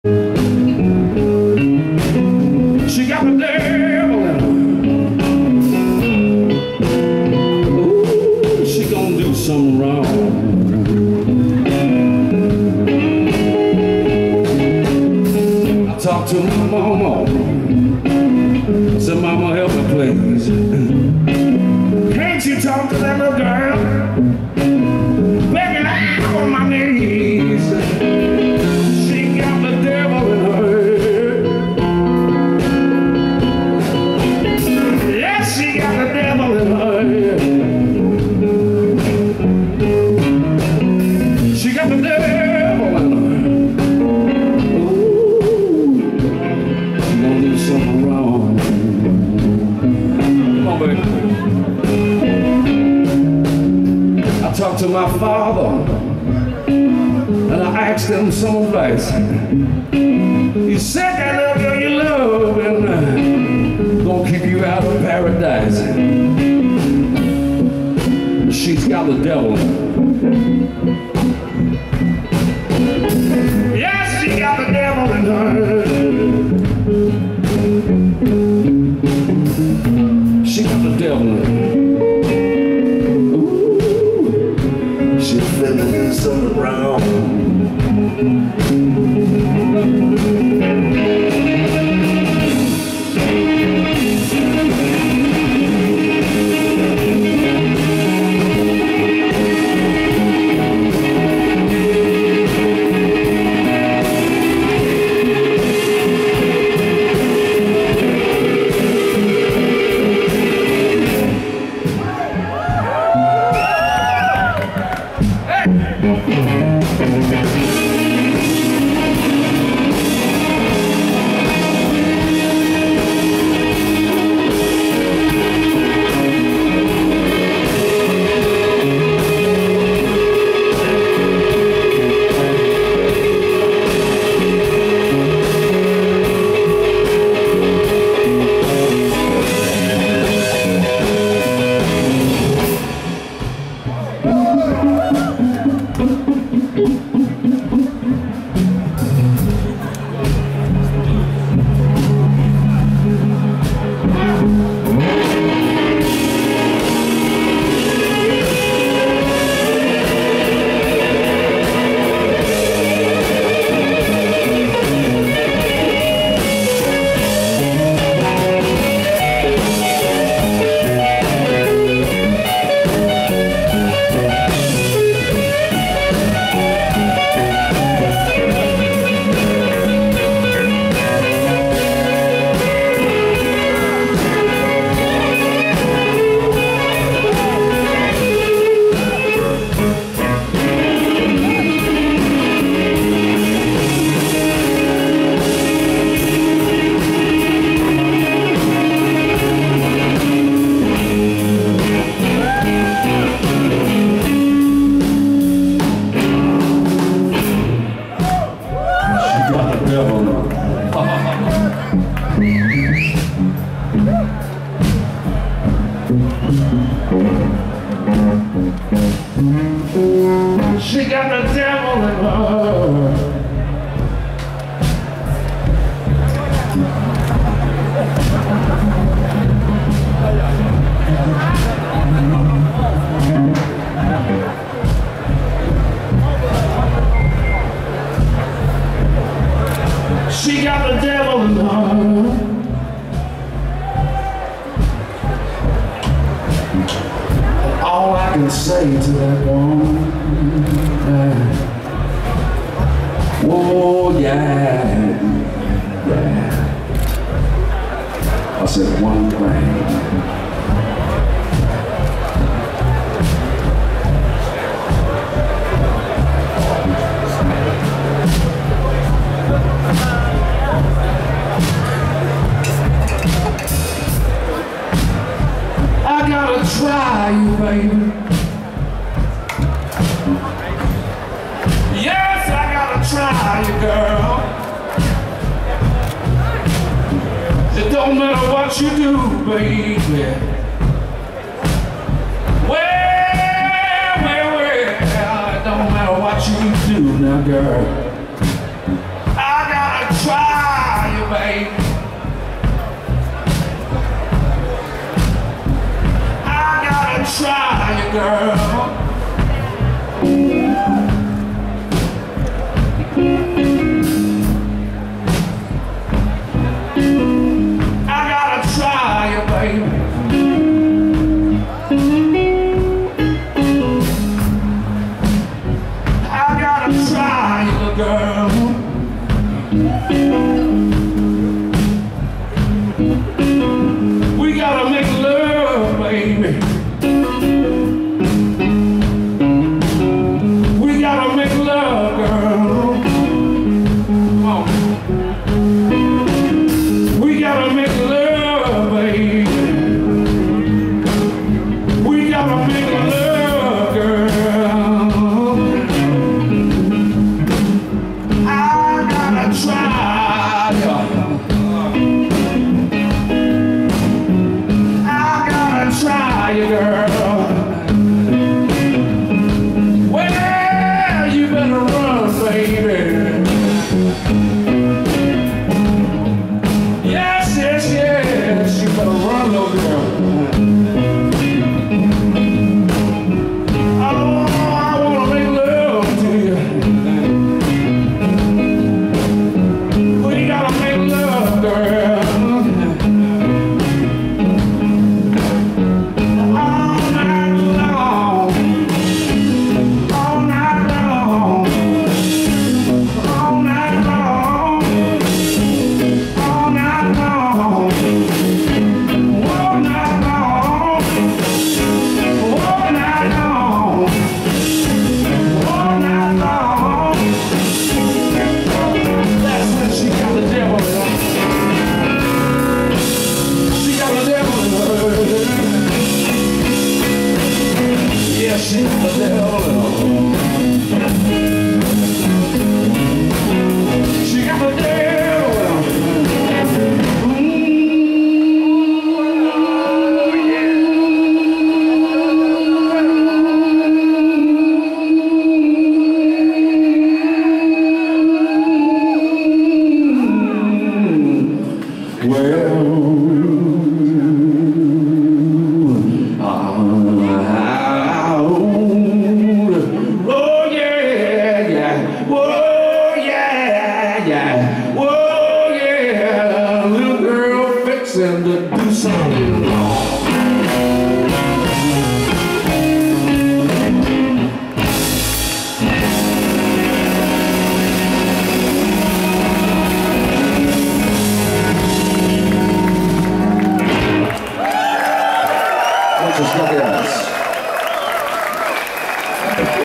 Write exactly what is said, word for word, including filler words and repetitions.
She got the devil in her. Ooh, she gonna do something wrong. I talked to my mama. I said, Mama, help me, please. Can't you talk to that little girl? Begging out on my knees. She got the devil in her. Yes, she got the devil in her. She got the devil in her. Ooh, she gonna do something wrong. Come on, baby. I talked to my father and I asked him some advice. He said that little girl you love and uh, gonna keep you out of paradise. She's got the devil. Yes, she got the devil in her. She got the devil in her. She's feeling something wrong. She got the devil in her. She got the devil in her. All I can say to that woman, uh, oh yeah, yeah. I said one thing. I gotta try you, baby. Yes, I gotta try you, girl. It don't matter what you do, baby. Well, well, well, it don't matter what you do now, girl. I gotta baby. I gotta try you, girl. I gotta try you, baby. I gotta try you, girl. We gotta make love, baby. We gotta make love, girl. Come on. We gotta make love, baby. We gotta make love, girl. I gotta try you. I gotta try you, girl. Well, you better run, baby. Yes, yes, yes, you better run, little girl. Oh, I wanna make love to you. We gotta make love, girl. All night long. All night long. All night long. All night long. All night long. All night long. All night long. That's when she got the devil in her. She got the devil in her. Yeah, she got the devil in her. She got the devil in her. Oh yeah, yeah, whoa yeah, yeah, whoa yeah, little girl fixing to do something wrong. Muchas gracias.